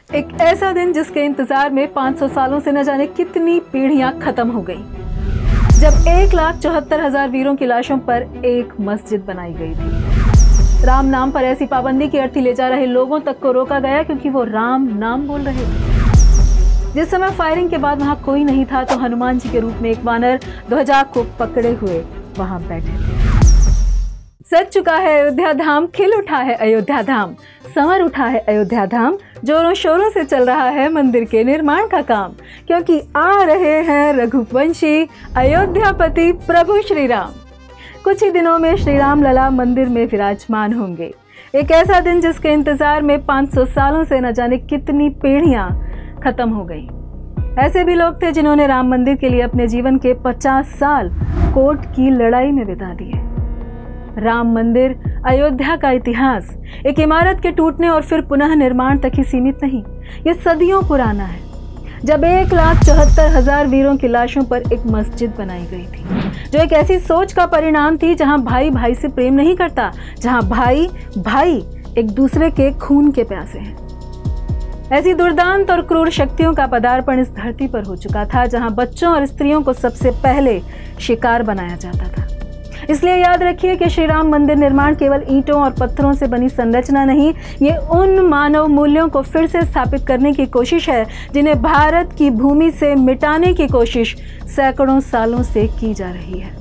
एक ऐसा दिन जिसके इंतजार में 500 सालों से न जाने कितनी पीढ़ियां खत्म हो गई, जब 1,74,000 वीरों की लाशों पर एक मस्जिद बनाई गई थी। राम नाम पर ऐसी पाबंदी की अर्थी ले जा रहे लोगों तक को रोका गया क्योंकि वो राम नाम बोल रहे थे। जिस समय फायरिंग के बाद वहां कोई नहीं था तो हनुमान जी के रूप में एक वानर ध्वजा को पकड़े हुए वहां बैठे थे। सज चुका है अयोध्या धाम, खिल उठा है अयोध्या धाम, संवर उठा है अयोध्या धाम, जोरों शोरों से चल रहा है मंदिर के निर्माण का काम, क्योंकि आ रहे हैं रघुवंशी अयोध्यापति प्रभु श्री राम। कुछ ही दिनों में श्री राम लला मंदिर में विराजमान होंगे। एक ऐसा दिन जिसके इंतजार में 500 सालों से न जाने कितनी पीढ़ियां खत्म हो गई। ऐसे भी लोग थे जिन्होंने राम मंदिर के लिए अपने जीवन के 50 साल कोर्ट की लड़ाई में बिता दिए। राम मंदिर अयोध्या का इतिहास एक इमारत के टूटने और फिर पुनः निर्माण तक ही सीमित नहीं, ये सदियों पुराना है। जब 1,74,000 वीरों की लाशों पर एक मस्जिद बनाई गई थी, जो एक ऐसी सोच का परिणाम थी जहां भाई भाई से प्रेम नहीं करता, जहां भाई भाई एक दूसरे के खून के प्यासे हैं। ऐसी दुर्दांत और क्रूर शक्तियों का पदार्पण इस धरती पर हो चुका था, जहां बच्चों और स्त्रियों को सबसे पहले शिकार बनाया जाता था। इसलिए याद रखिए कि श्री राम मंदिर निर्माण केवल ईंटों और पत्थरों से बनी संरचना नहीं, ये उन मानव मूल्यों को फिर से स्थापित करने की कोशिश है जिन्हें भारत की भूमि से मिटाने की कोशिश सैकड़ों सालों से की जा रही है।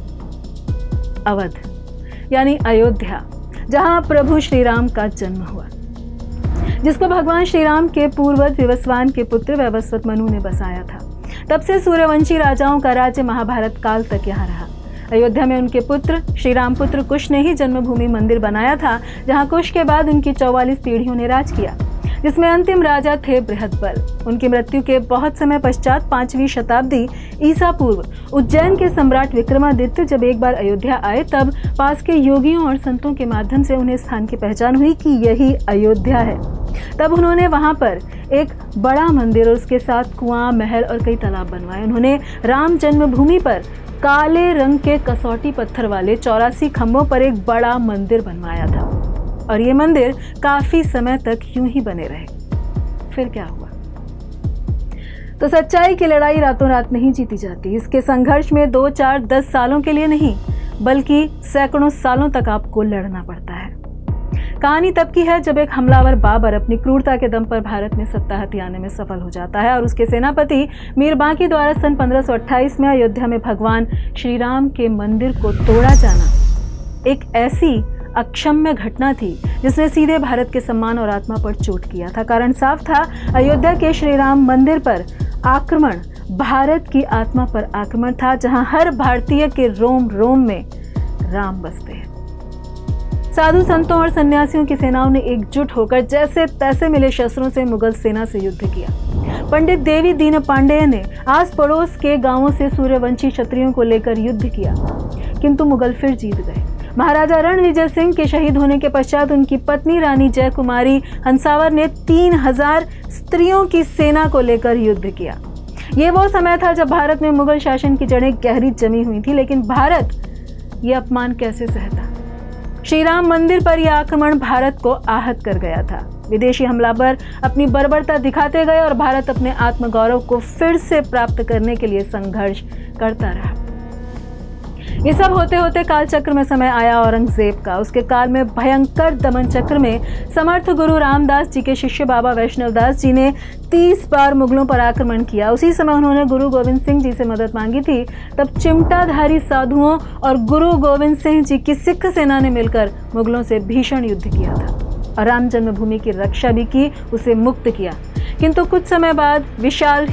अवध यानी अयोध्या, जहां प्रभु श्री राम का जन्म हुआ, जिसको भगवान श्री राम के पूर्वज विवस्वान के पुत्र वैवस्वत मनु ने बसाया था। तब से सूर्यवंशी राजाओं का राज्य महाभारत काल तक यहाँ रहा। अयोध्या में उनके पुत्र श्री रामपुत्र कुश ने ही जन्मभूमि मंदिर बनाया था, जहां कुश के बाद उनकी 44 पीढ़ियों ने राज किया, जिसमें अंतिम राजा थे बृहदबल। उनकी मृत्यु के बहुत समय पश्चात 5वीं शताब्दी ईसा पूर्व उज्जैन के सम्राट विक्रमादित्य जब एक बार अयोध्या आए, तब पास के योगियों और संतों के माध्यम से उन्हें स्थान की पहचान हुई कि यही अयोध्या है। तब उन्होंने वहां पर एक बड़ा मंदिर और उसके साथ कुआं, महल और कई तालाब बनवाए। उन्होंने राम जन्मभूमि पर काले रंग के कसौटी पत्थर वाले 84 खंभों पर एक बड़ा मंदिर बनवाया था और ये मंदिर काफी समय तक यूं ही बने रहे। फिर क्या हुआ? तो सच्चाई की लड़ाई रातों रात नहीं जीती जाती। इसके संघर्ष में 2, 4, 10 सालों के लिए नहीं, बल्कि सैकड़ों सालों तक आपको लड़ना पड़ता है। कहानी तब की है जब एक हमलावर बाबर अपनी क्रूरता के दम पर भारत में सत्ता हथियाने में सफल हो जाता है और उसके सेनापति मीर बांकी द्वारा सन 1528 में अयोध्या में भगवान श्री राम के मंदिर को तोड़ा जाना एक ऐसी अक्षम्य घटना थी जिसने सीधे भारत के सम्मान और आत्मा पर चोट किया था। कारण साफ था, अयोध्या के श्री राम मंदिर पर आक्रमण भारत की आत्मा पर आक्रमण था, जहां हर भारतीय के रोम रोम में राम बसते हैं। साधु संतों और सन्यासियों की सेनाओं ने एकजुट होकर जैसे तैसे मिले शस्त्रों से मुगल सेना से युद्ध किया। पंडित देवी दीन पांडेय ने आस पड़ोस के गांवों से सूर्यवंशी क्षत्रियों को लेकर युद्ध किया, किंतु मुगल फिर जीत गए। महाराजा रणविजय सिंह के शहीद होने के पश्चात उनकी पत्नी रानी जय कुमारी हंसावर ने 3000 स्त्रियों की सेना को लेकर युद्ध किया। ये वो समय था जब भारत में मुगल शासन की जड़ें गहरी जमी हुई थी, लेकिन भारत ये अपमान कैसे सहता? श्री राम मंदिर पर यह आक्रमण भारत को आहत कर गया था। विदेशी हमलावर अपनी बर्बरता दिखाते गए और भारत अपने आत्मगौरव को फिर से प्राप्त करने के लिए संघर्ष करता रहा। ये सब होते होते काल चक्र में समय आया औरंगजेब का। उसके काल में भयंकर दमन चक्र में समर्थ गुरु रामदास जी के शिष्य बाबा वैष्णवदास जी ने 30 बार मुगलों पर आक्रमण किया। उसी समय उन्होंने गुरु गोविंद सिंह जी से मदद मांगी थी। तब चिमटाधारी साधुओं और गुरु गोविंद सिंह जी की सिख सेना ने मिलकर मुगलों से भीषण युद्ध किया था और राम जन्मभूमि की रक्षा भी की, उसे मुक्त किया। किंतु कुछ समय बाद विशाल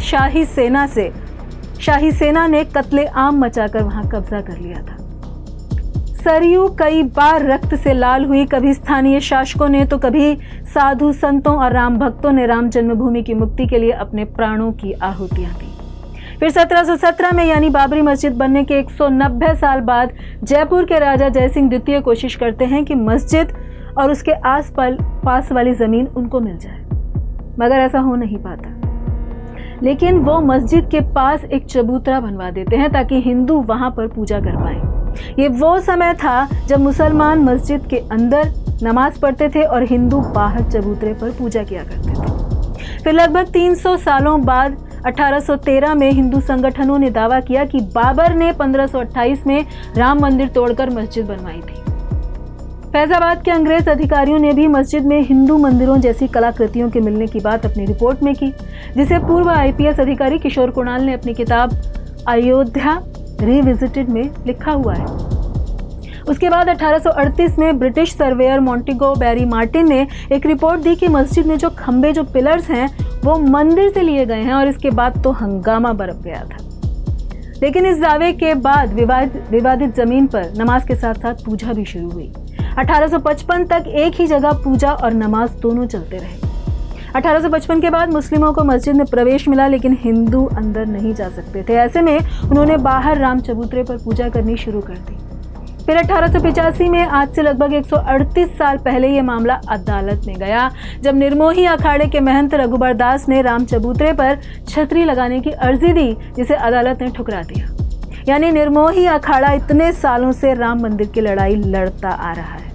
शाही सेना ने कत्ले आम मचाकर वहां कब्जा कर लिया था। सरयू कई बार रक्त से लाल हुई, कभी स्थानीय शासकों ने तो कभी साधु संतों और राम भक्तों ने राम जन्मभूमि की मुक्ति के लिए अपने प्राणों की आहुतियां दी। फिर 1717 में यानी बाबरी मस्जिद बनने के 190 साल बाद जयपुर के राजा जयसिंह द्वितीय कोशिश करते हैं कि मस्जिद और उसके आस पास वाली जमीन उनको मिल जाए, मगर ऐसा हो नहीं पाता। लेकिन वो मस्जिद के पास एक चबूतरा बनवा देते हैं ताकि हिंदू वहां पर पूजा कर पाए। ये वो समय था जब मुसलमान मस्जिद के अंदर नमाज पढ़ते थे और हिंदू बाहर चबूतरे पर पूजा किया करते थे। फिर लगभग 300 सालों बाद 1813 में हिंदू संगठनों ने दावा किया कि बाबर ने 1528 में राम मंदिर तोड़कर मस्जिद बनवाई थी। फैजाबाद के अंग्रेज अधिकारियों ने भी मस्जिद में हिंदू मंदिरों जैसी कलाकृतियों के मिलने की बात अपनी रिपोर्ट में की, जिसे पूर्व आईपीएस अधिकारी किशोर कुणाल ने अपनी किताब अयोध्या रिविजिटेड में लिखा हुआ है। उसके बाद 1838 में British surveyor Montego Barry Martin ने एक रिपोर्ट दी कि मस्जिद में जो खंबे, जो पिलर्स हैं, वो मंदिर से लिए गए हैं और इसके बाद तो हंगामा बरप गया था। लेकिन इस दावे के बाद विवादित जमीन पर नमाज के साथ साथ पूजा भी शुरू हुई। 1855 तक एक ही जगह पूजा और नमाज दोनों चलते रहे। 1855 के बाद मुस्लिमों को मस्जिद में प्रवेश मिला, लेकिन हिंदू अंदर नहीं जा सकते थे। ऐसे में उन्होंने बाहर राम चबूतरे पर पूजा करनी शुरू कर दी। फिर 1885 में, आज से लगभग 138 साल पहले, ये मामला अदालत में गया, जब निर्मोही अखाड़े के महंत रघुबर दास ने राम चबूतरे पर छतरी लगाने की अर्जी दी, जिसे अदालत ने ठुकरा दिया। यानी निर्मोही अखाड़ा इतने सालों से राम मंदिर की लड़ाई लड़ता आ रहा है।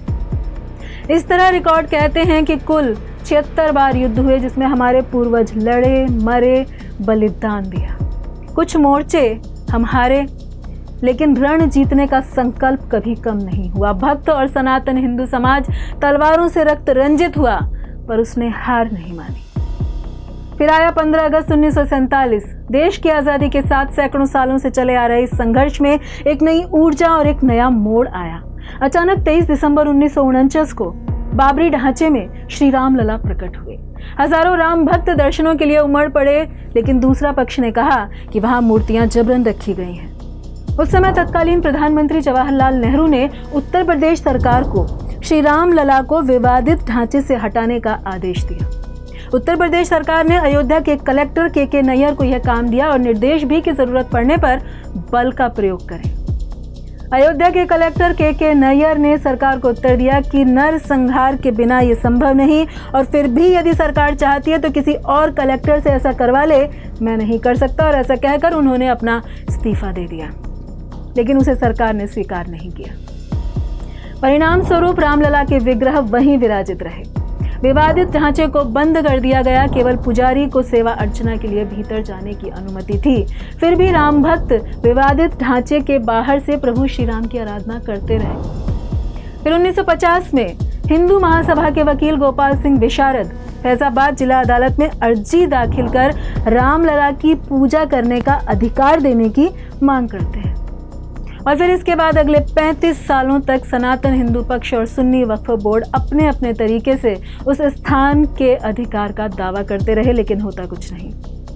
इस तरह रिकॉर्ड कहते हैं कि कुल 76 बार युद्ध हुए, जिसमें हमारे पूर्वज लड़े, मरे, बलिदान दिया। कुछ मोर्चे हम हारे, लेकिन रण जीतने का संकल्प कभी कम नहीं हुआ। भक्त और सनातन हिंदू समाज तलवारों से रक्त रंजित हुआ, पर उसने हार नहीं मानी। फिर आया 15 अगस्त 1947। देश की आजादी के साथ सैकड़ों सालों से चले आ रहे इस संघर्ष में एक नई ऊर्जा और एक नया मोड़ आया। अचानक 23 दिसंबर 1949 को बाबरी ढांचे में श्री राम लला प्रकट हुए। हजारों राम भक्त दर्शनों के लिए उमड़ पड़े, लेकिन दूसरा पक्ष ने कहा कि वहां मूर्तियां जबरन रखी गई हैं। उस समय तत्कालीन प्रधानमंत्री जवाहरलाल नेहरू ने उत्तर प्रदेश सरकार को श्री राम लला को विवादित ढांचे से हटाने का आदेश दिया। उत्तर प्रदेश सरकार ने अयोध्या के कलेक्टर के नैयर को यह काम दिया और निर्देश भी कि जरूरत पड़ने पर बल का प्रयोग करें। अयोध्या के कलेक्टर के नैयर ने सरकार को उत्तर दिया कि नरसंहार के बिना ये संभव नहीं, और फिर भी यदि सरकार चाहती है तो किसी और कलेक्टर से ऐसा करवा ले, मैं नहीं कर सकता। और ऐसा कहकर उन्होंने अपना इस्तीफा दे दिया, लेकिन उसे सरकार ने स्वीकार नहीं किया। परिणाम स्वरूप रामलला के विग्रह वहीं विराजित रहे। विवादित ढांचे को बंद कर दिया गया, केवल पुजारी को सेवा अर्चना के लिए भीतर जाने की अनुमति थी। फिर भी राम भक्त विवादित ढांचे के बाहर से प्रभु श्री राम की आराधना करते रहे। फिर 1950 में हिंदू महासभा के वकील गोपाल सिंह विशारद फैजाबाद जिला अदालत में अर्जी दाखिल कर रामलला की पूजा करने का अधिकार देने की मांग करते हैं। और फिर इसके बाद अगले 35 सालों तक सनातन हिंदू पक्ष और सुन्नी वक्फ बोर्ड अपने अपने तरीके से उस स्थान के अधिकार का दावा करते रहे, लेकिन होता कुछ नहीं।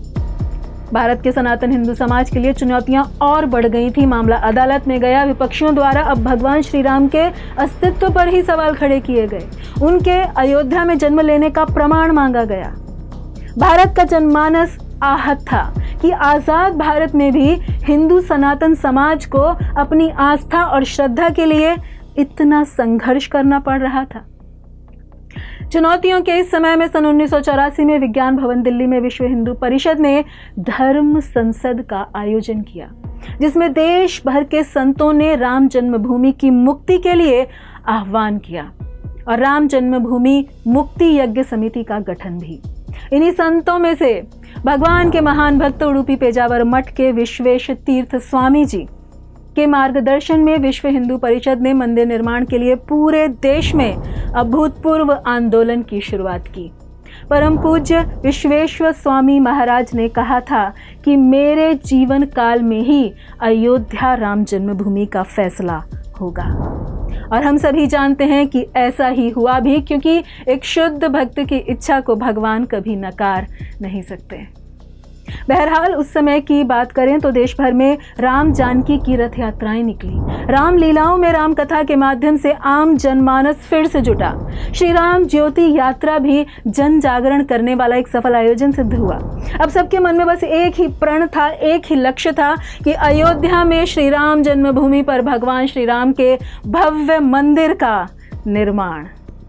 भारत के सनातन हिंदू समाज के लिए चुनौतियां और बढ़ गई थी। मामला अदालत में गया। विपक्षियों द्वारा अब भगवान श्री राम के अस्तित्व पर ही सवाल खड़े किए गए। उनके अयोध्या में जन्म लेने का प्रमाण मांगा गया। भारत का जनमानस आहत था कि आजाद भारत में भी हिंदू सनातन समाज को अपनी आस्था और श्रद्धा के लिए इतना संघर्ष करना पड़ रहा था। चुनौतियों के इस समय में सन 1984 में विज्ञान भवन दिल्ली में विश्व हिंदू परिषद ने धर्म संसद का आयोजन किया, जिसमें देश भर के संतों ने राम जन्मभूमि की मुक्ति के लिए आह्वान किया और राम जन्मभूमि मुक्ति यज्ञ समिति का गठन भी। इन्हीं संतों में से भगवान के महान भक्त उडुपी पेजावर मठ के विश्वेश तीर्थ स्वामी जी के मार्गदर्शन में विश्व हिंदू परिषद ने मंदिर निर्माण के लिए पूरे देश में अभूतपूर्व आंदोलन की शुरुआत की। परम पूज्य विश्वेश्वर स्वामी महाराज ने कहा था कि मेरे जीवन काल में ही अयोध्या राम जन्मभूमि का फैसला होगा, और हम सभी जानते हैं कि ऐसा ही हुआ भी, क्योंकि एक शुद्ध भक्त की इच्छा को भगवान कभी नकार नहीं सकते। बहरहाल उस समय की बात करें तो देश भर में राम जानकी की रथ यात्राएं निकली। राम लीलाओं में राम कथा के माध्यम से आम जनमानस फिर से जुटा। श्री राम ज्योति यात्रा भी जन जागरण करने वाला एक सफल आयोजन सिद्ध हुआ। अब सबके मन में बस एक ही प्रण था, एक ही लक्ष्य था कि अयोध्या में श्री राम जन्मभूमि पर भगवान श्री राम के भव्य मंदिर का निर्माण।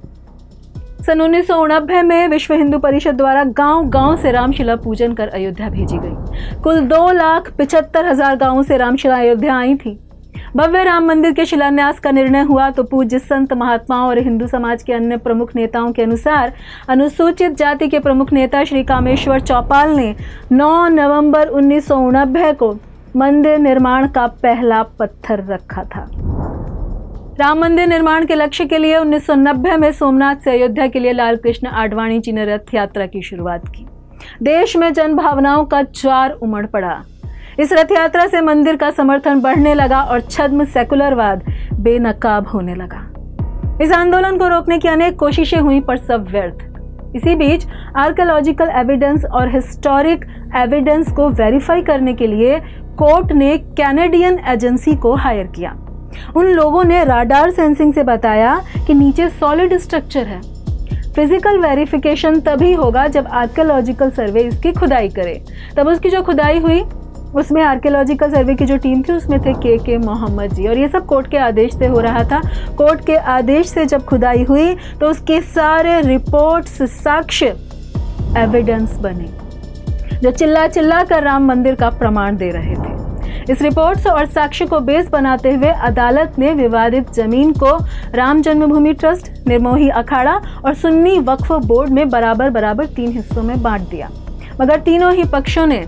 सन 1989 में विश्व हिंदू परिषद द्वारा गांव-गांव से रामशिला पूजन कर अयोध्या भेजी गई। कुल 2,75,000 गांवों से रामशिला अयोध्या आई थी। भव्य राम मंदिर के शिलान्यास का निर्णय हुआ तो पूज्य संत महात्माओं और हिंदू समाज के अन्य प्रमुख नेताओं के अनुसार अनुसूचित जाति के प्रमुख नेता श्री कामेश्वर चौपाल ने 9 नवंबर 1989 को मंदिर निर्माण का पहला पत्थर रखा था। राम मंदिर निर्माण के लक्ष्य के लिए 1990 में सोमनाथ से अयोध्या के लिए लाल कृष्ण आडवाणी जी ने रथ यात्रा की शुरुआत की। देश में जन भावनाओं का ज्वार उमड़ पड़ा। इस रथ यात्रा से मंदिर का समर्थन बढ़ने लगा और छद्म सेकुलरवाद बेनकाब होने लगा। इस आंदोलन को रोकने की अनेक कोशिशें हुई पर सब व्यर्थ। इसी बीच आर्कियोलॉजिकल एविडेंस और हिस्टोरिक एविडेंस को वेरीफाई करने के लिए कोर्ट ने कैनेडियन एजेंसी को हायर किया। उन लोगों ने राडार सेंसिंग से बताया कि नीचे सॉलिड स्ट्रक्चर है। फिजिकल वेरिफिकेशन तभी होगा जब आर्कियोलॉजिकल सर्वे इसकी खुदाई करे। तब उसकी जो खुदाई हुई उसमें आर्कियोलॉजिकल सर्वे की जो टीम थी उसमें थे के मोहम्मद जी, और ये सब कोर्ट के आदेश से हो रहा था। कोर्ट के आदेश से जब खुदाई हुई तो उसके सारे रिपोर्ट्स, साक्ष्य, एविडेंस बने जो चिल्ला चिल्ला कर राम मंदिर का प्रमाण दे रहे थे। इस रिपोर्ट्स और साक्ष्य को बेस बनाते हुए अदालत ने विवादित जमीन को राम जन्मभूमि ट्रस्ट, निर्मोही अखाड़ा और सुन्नी वक्फ बोर्ड में बराबर 3 हिस्सों में बांट दिया, मगर तीनों ही पक्षों ने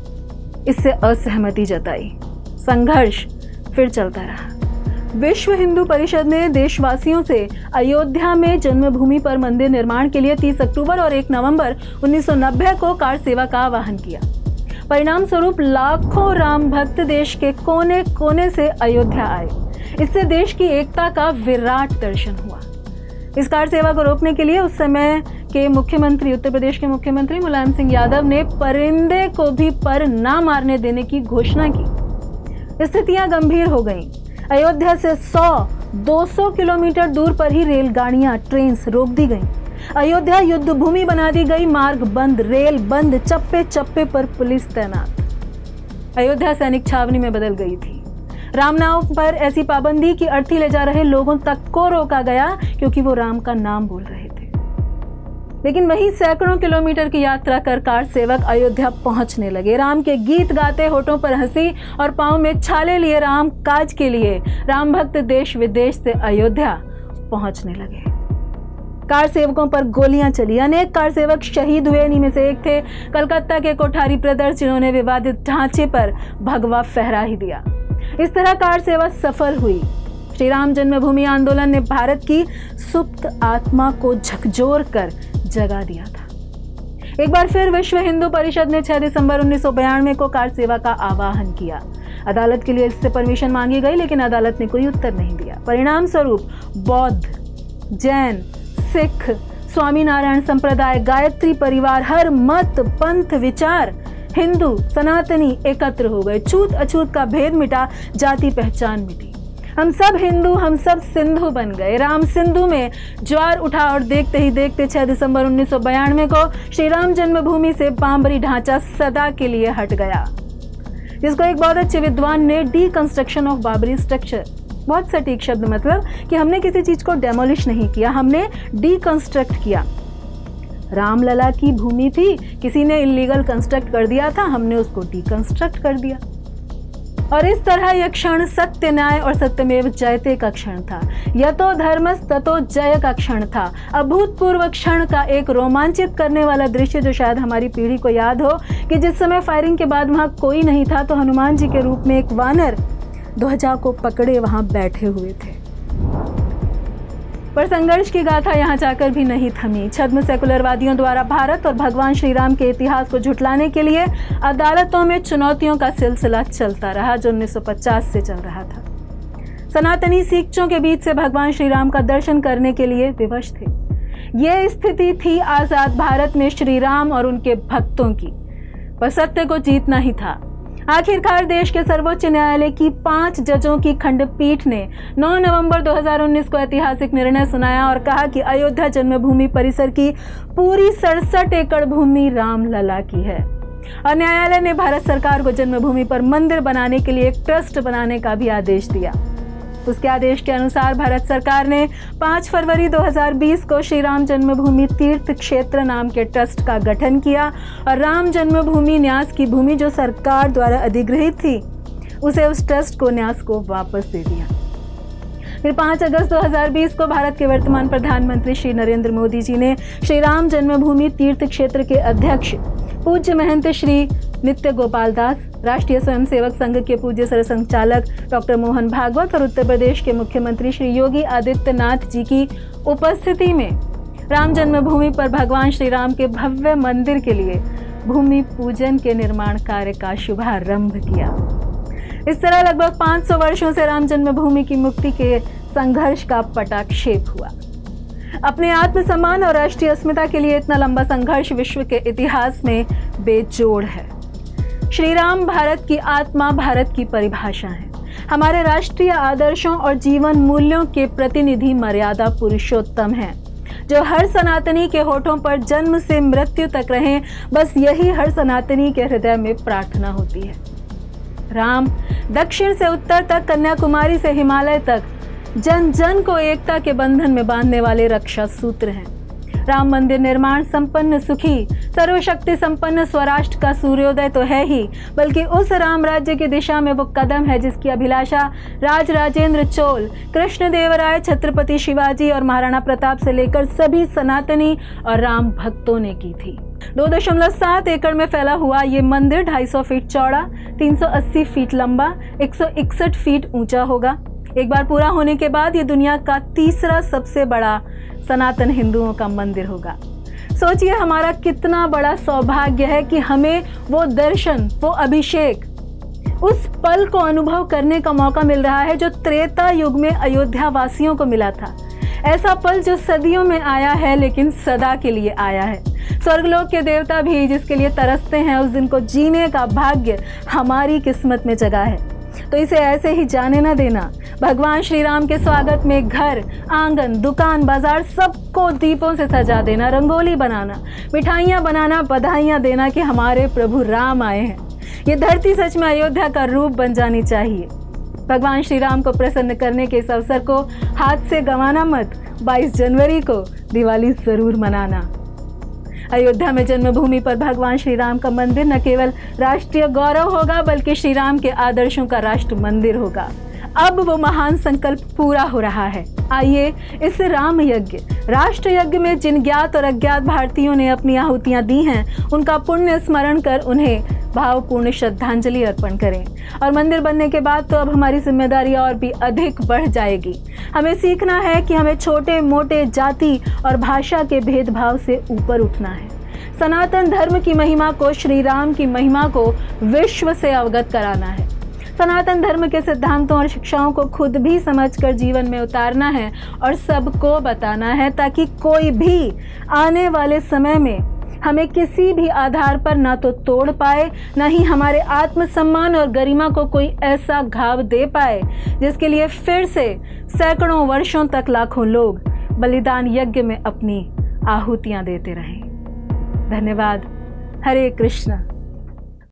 इससे असहमति जताई। संघर्ष फिर चलता रहा। विश्व हिंदू परिषद ने देशवासियों से अयोध्या में जन्मभूमि पर मंदिर निर्माण के लिए 30 अक्टूबर और 1 नवंबर 1990 को कार सेवा का आह्वान किया। परिणाम स्वरूप लाखों राम भक्त देश के कोने कोने से अयोध्या आए। इससे देश की एकता का विराट दर्शन हुआ। इस कार सेवा को रोकने के लिए उस समय के मुख्यमंत्री, उत्तर प्रदेश के मुख्यमंत्री मुलायम सिंह यादव ने परिंदे को भी पर ना मारने देने की घोषणा की। स्थितियां गंभीर हो गईं। अयोध्या से 100-200 किलोमीटर दूर पर ही रेलगाड़ियां, ट्रेन रोक दी गईं। अयोध्या युद्ध भूमि बना दी गई, मार्ग बंद, रेल बंद, चप्पे चप्पे पर पुलिस तैनात। अयोध्या सैनिक छावनी में बदल गई थी। रामनाम पर ऐसी पाबंदी की अर्थी ले जा रहे लोगों तक को रोका गया क्योंकि वो राम का नाम बोल रहे थे। लेकिन वहीं सैकड़ों किलोमीटर की यात्रा कर कार सेवक अयोध्या पहुंचने लगे। राम के गीत गाते, होठों पर हंसी और पांव में छाले लिए राम काज के लिए राम भक्त देश विदेश से अयोध्या पहुंचने लगे। कार सेवकों पर गोलियां चली। अनेक कार सेवक शहीद हुए। इन्हीं में से एक थे कलकत्ता के कोठारी ब्रदर्स, जिन्होंने विवादित ढांचे पर भगवा फहरा ही दिया। इस तरह कार सेवा सफल हुई। श्री राम जन्मभूमि आंदोलन ने भारत की सुप्त आत्मा को झकझोर कर जगा दिया था। एक बार फिर विश्व हिंदू परिषद ने 6 दिसंबर 1992 को कार सेवा का आह्वान किया। अदालत के लिए इससे परमिशन मांगी गई, लेकिन अदालत ने कोई उत्तर नहीं दिया। परिणाम स्वरूप बौद्ध, जैन, सिख, स्वामीनारायण संप्रदाय, गायत्री परिवार, हर मत, पंथ, विचार, हिंदू, सनातनी एकत्र हो गए। छूत अछूत का भेद मिटा, जाति पहचान मिटी। हम सब हिंदू, हम सब सिंधु बन गए। राम सिंधु में ज्वार उठा और देखते ही देखते 6 दिसंबर 1992 को श्री राम जन्मभूमि से बाबरी ढांचा सदा के लिए हट गया, जिसको एक बहुत अच्छे विद्वान ने डीकंस्ट्रक्शन ऑफ बाबरी स्ट्रक्चर, बहुत सटीक शब्द, मतलब कि हमने किसी चीज को डेमोलिश नहीं किया, हमने डीकंस्ट्रक्ट किया। रामलला की भूमि थी, किसी ने इलीगल कंस्ट्रक्ट कर दिया था, हमने उसको डीकंस्ट्रक्ट कर दिया। और इस तरह यह क्षण सत्य, न्याय और सत्यमेव जयते का क्षण था। यतो धर्मस् ततो जय का क्षण था। अभूतपूर्व क्षण का एक रोमांचित करने वाला दृश्य जो शायद हमारी पीढ़ी को याद हो कि जिस समय फायरिंग के बाद वहां कोई नहीं था तो हनुमान जी के रूप में एक वानर ध्वजा को पकड़े वहां बैठे हुए थे। पर संघर्ष की गाथा यहां जाकर भी नहीं थमी। छद्म सेकुलरवादियों द्वारा भारत और भगवान श्री राम के इतिहास को झुठलाने के लिए अदालतों में चुनौतियों का सिलसिला चलता रहा, जो 1950 से चल रहा था। सनातनी सिखों के बीच से भगवान श्री राम का दर्शन करने के लिए विवश थे। यह स्थिति थी आजाद भारत में श्री राम और उनके भक्तों की, पर सत्य को जीतना ही था। आखिरकार देश के सर्वोच्च न्यायालय की 5 जजों की खंडपीठ ने 9 नवंबर 2019 को ऐतिहासिक निर्णय सुनाया और कहा कि अयोध्या जन्मभूमि परिसर की पूरी 67 एकड़ भूमि रामलला की है। और न्यायालय ने भारत सरकार को जन्मभूमि पर मंदिर बनाने के लिए एक ट्रस्ट बनाने का भी आदेश दिया। उसके आदेश के अनुसार भारत सरकार ने 5 फरवरी 2020 को श्री राम जन्मभूमि तीर्थ क्षेत्र नाम के ट्रस्ट का गठन किया और राम जन्मभूमि न्यास की भूमि जो सरकार द्वारा अधिग्रहित थी उसे उस ट्रस्ट को न्यास को वापस दे दिया। फिर 5 अगस्त 2020 को भारत के वर्तमान प्रधानमंत्री श्री नरेंद्र मोदी जी ने श्री राम जन्मभूमि तीर्थ क्षेत्र के अध्यक्ष पूज्य महंत श्री नित्य गोपाल दास, राष्ट्रीय स्वयंसेवक संघ के पूज्य सरसंघचालक डॉक्टर मोहन भागवत और उत्तर प्रदेश के मुख्यमंत्री श्री योगी आदित्यनाथ जी की उपस्थिति में राम जन्मभूमि पर भगवान श्री राम के भव्य मंदिर के लिए भूमि पूजन के निर्माण कार्य का शुभारंभ किया। इस तरह लगभग 500 वर्षों से राम जन्मभूमि की मुक्ति के संघर्ष का पटाक्षेप हुआ। अपने आत्मसम्मान और राष्ट्रीय अस्मिता के लिए इतना लंबा संघर्ष विश्व के इतिहास में बेजोड़ है। श्री राम भारत की आत्मा, भारत की परिभाषा है, हमारे राष्ट्रीय आदर्शों और जीवन मूल्यों के प्रतिनिधि, मर्यादा पुरुषोत्तम हैं, जो हर सनातनी के होठों पर जन्म से मृत्यु तक रहें, बस यही हर सनातनी के हृदय में प्रार्थना होती है। राम दक्षिण से उत्तर तक, कन्याकुमारी से हिमालय तक जन जन को एकता के बंधन में बांधने वाले रक्षा सूत्र हैं। राम मंदिर निर्माण संपन्न, सुखी, सर्वशक्ति संपन्न स्वराष्ट्र का सूर्योदय तो है ही, बल्कि उस राम राज्य की दिशा में वो कदम है जिसकी अभिलाषा राज राजेंद्र चोल, कृष्णदेवराय, छत्रपति शिवाजी और महाराणा प्रताप से लेकर सभी सनातनी और राम भक्तों ने की थी। 2.7 एकड़ में फैला हुआ ये मंदिर 250 फीट चौड़ा, 380 फीट लंबा, 161 फीट ऊंचा होगा। एक बार पूरा होने के बाद ये दुनिया का तीसरा सबसे बड़ा सनातन हिंदुओं का मंदिर होगा। सोचिए हमारा कितना बड़ा सौभाग्य है कि हमें वो दर्शन, वो अभिषेक, उस पल को अनुभव करने का मौका मिल रहा है जो त्रेता युग में अयोध्या वासियों को मिला था। ऐसा पल जो सदियों में आया है लेकिन सदा के लिए आया है। स्वर्गलोक के देवता भी जिसके लिए तरसते हैं, उस दिन को जीने का भाग्य हमारी किस्मत में जगा है। तो इसे ऐसे ही जाने न देना। भगवान श्री राम के स्वागत में घर, आंगन, दुकान, बाजार सबको दीपों से सजा देना, रंगोली बनाना, मिठाइयाँ बनाना, बधाइयाँ देना कि हमारे प्रभु राम आए हैं। ये धरती सच में अयोध्या का रूप बन जानी चाहिए। भगवान श्री राम को प्रसन्न करने के इस अवसर को हाथ से गंवाना मत। 22 जनवरी को दिवाली जरूर मनाना। अयोध्या में जन्मभूमि पर भगवान श्री राम का मंदिर न केवल राष्ट्रीय गौरव होगा बल्कि श्री राम के आदर्शों का राष्ट्र मंदिर होगा। अब वो महान संकल्प पूरा हो रहा है। आइए इस राम यज्ञ, राष्ट्र यज्ञ में जिन ज्ञात और अज्ञात भारतीयों ने अपनी आहुतियां दी हैं, उनका पुण्य स्मरण कर उन्हें भावपूर्ण श्रद्धांजलि अर्पण करें। और मंदिर बनने के बाद तो अब हमारी जिम्मेदारी और भी अधिक बढ़ जाएगी। हमें सीखना है कि हमें छोटे मोटे जाति और भाषा के भेदभाव से ऊपर उठना है। सनातन धर्म की महिमा को, श्री राम की महिमा को विश्व से अवगत कराना है। सनातन धर्म के सिद्धांतों और शिक्षाओं को खुद भी समझकर जीवन में उतारना है और सबको बताना है, ताकि कोई भी आने वाले समय में हमें किसी भी आधार पर ना तो तोड़ पाए, ना ही हमारे आत्मसम्मान और गरिमा को कोई ऐसा घाव दे पाए जिसके लिए फिर से सैकड़ों वर्षों तक लाखों लोग बलिदान यज्ञ में अपनी आहुतियां देते रहें। धन्यवाद। हरे कृष्ण।